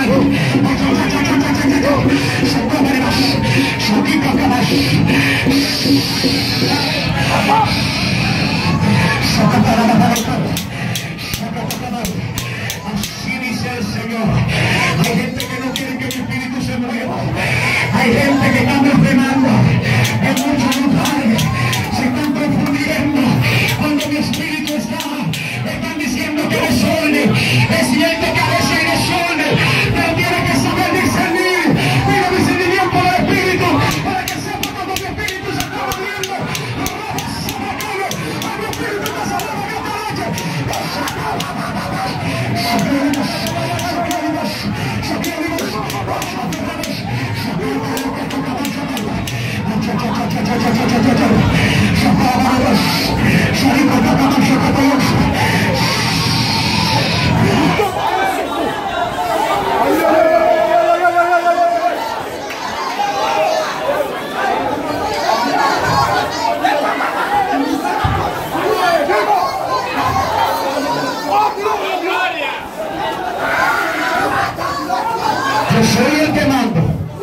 Así dice el Señor. Hay gente que no quiere que mi espíritu se mueva. Hay gente que está frenando en muchos lugares. Se están confundiendo. Cuando mi espíritu están diciendo que desorden. Es cierto que a veces hay desorden, pero tiene que saber discernir. Pide discernimiento del espíritu para que sepa cuando mi espíritu se está moviendo. A mi espíritu está saliendo en esta noche. Yo soy el que mando.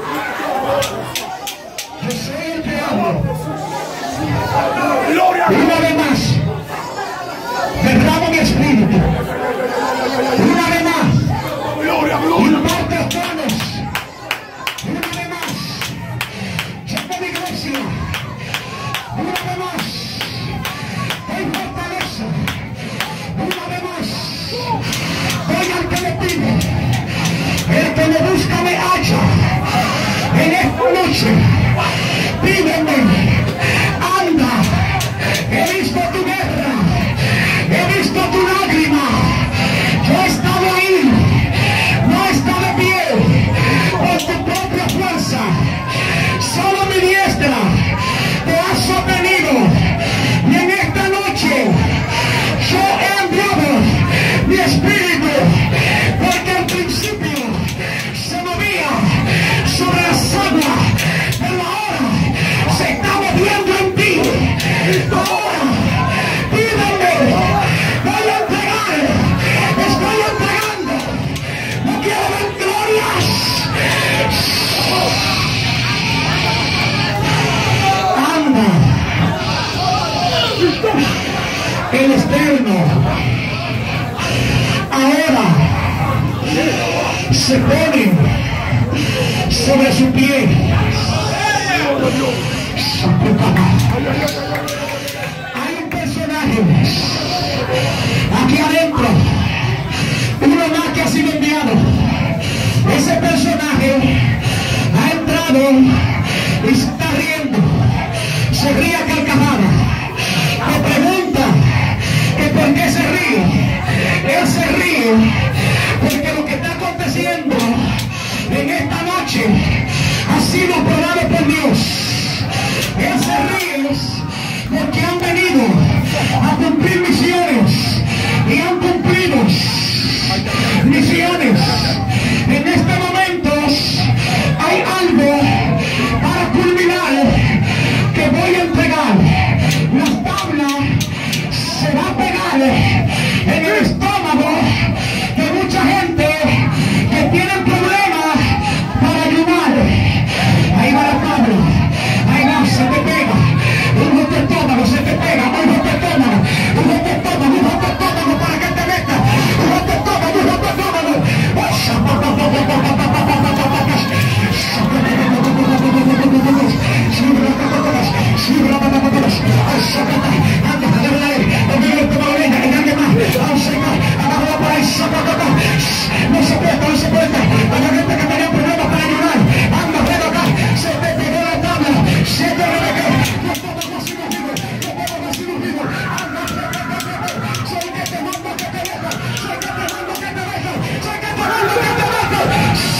Yo soy el que hablo. Una vez más, derramo mi espíritu. Una vez más, imparte los planos. Una vez más, llamo mi iglesia. Una vez más, doy fortaleza. Una vez más, doy al que le pide. El que me busca me halla. En esta noche, pídeme, anda. He visto tu guerra, he visto tu lágrima. Yo he estado ahí, no he estado de pie por tu propia fuerza. Solo mi diestra te ha sostenido. Y en esta noche, yo he enviado mi espíritu, porque al principio se movía sobre las aguas, pero ahora se está moviendo en ti. Ahora, pídeme, voy a entregar, estoy entregando, no quiero ver glorias. Anda, el externo, ahora se pone sobre su pie. Hay un personaje aquí adentro, uno más que ha sido enviado. Ese personaje ha entrado y se está riendo, se ríe a carcajada. Me pregunta que por qué se ríe. Él se ríe porque lo que está aconteciendo en esta noche ha sido aprobado por Dios. Él se ríe porque han venido a cumplir misiones y han cumplido misiones. En este momento hay algo para culminar que voy a entregar. La tabla se va a pegar en el estómago de mucha gente que tienen problemas para ayudar. Ahí va la tabla. Ahí va, se te pega. Un golpe de estómago, se te pega. Un golpe de estómago. Un golpe de estómago. Un golpe de estómago para que te metas. Un golpe de estómago. Un golpe de estómago. No se puede, no se puede. Para la gente que tenía problemas para ayudar, anda, ven acá. Se te pegó la tabla, se te rebequé. No podemos así los vivos, no podemos así los vivos. Anda, soy que te mando que te dejo, soy que te mando que te dejo, soy que te mando que te dejo.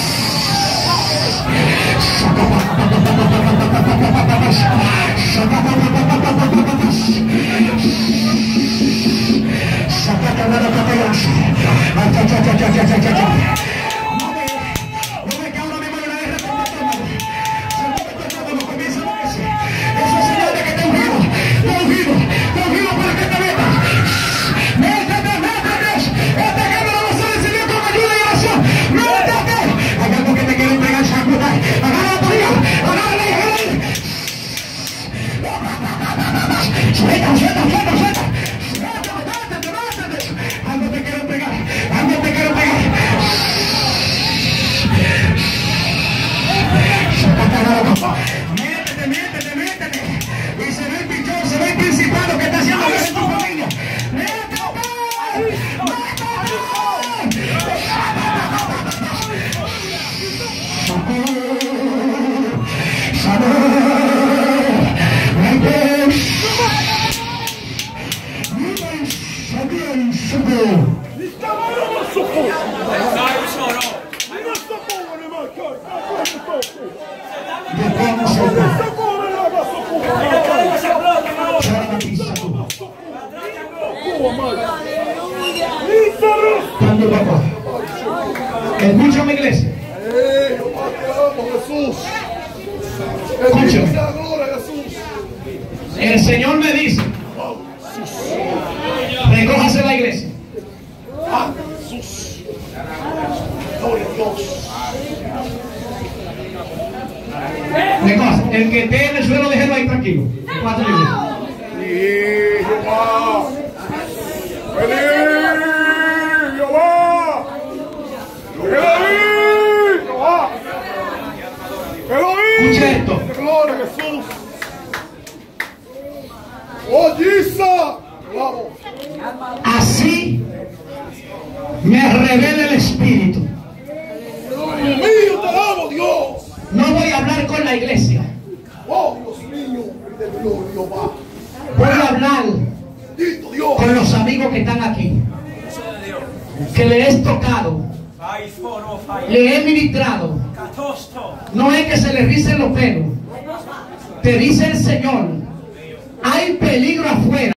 No me cago mi mano de repente. Comienza a moverse. Eso es señal de que te he ungido para que te metas. Métete. Este que no lo vas a recibir con ayuda y oración. Métete. Subo. Escúchame, iglesia. Escúchame. El Señor me dice: recójase la iglesia. Recójase. El que esté en el suelo, déjelo ahí tranquilo. Escucha esto. Gloria a Jesús. Oh, Jesus. Así me revela el Espíritu. Mío, te amo, Dios. No voy a hablar con la iglesia. Oh, Dios mío, de gloria, Jehová. Voy a hablar Bendito Dios. con los amigos que están aquí, que le he tocado, le he ministrado. No es que se le ricen los pelos. Te dice el Señor: hay peligro afuera.